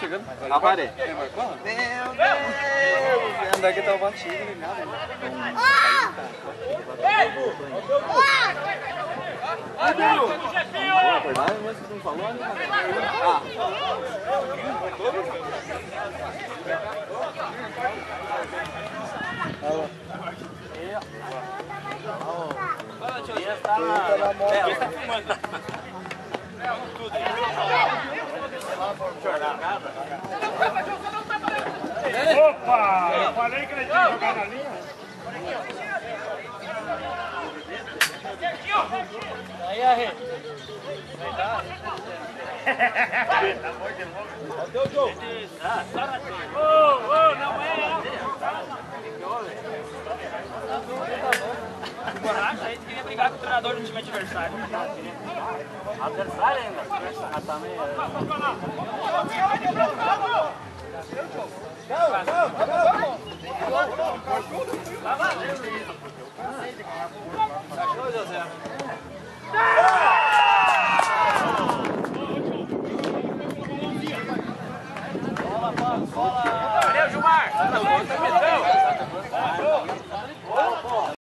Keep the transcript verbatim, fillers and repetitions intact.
chegando. A parede. Meu Deus! Andar aqui tá batido, ligado? Acordar, mas você não falou, né? Ah. Fala, tio, você tá na moto. Você tá filmando. Tudo. Opa! Eu falei que ele tinha jogado na linha. Aí, Arre. Cadê o jogo? Ô, ô, não é. Borracha, a gente queria brigar com o treinador do time adversário. Adversário ainda? Ah, também. Tá valendo isso. Cachorro, José. Bola, bola, bola. Valeu, Gilmar.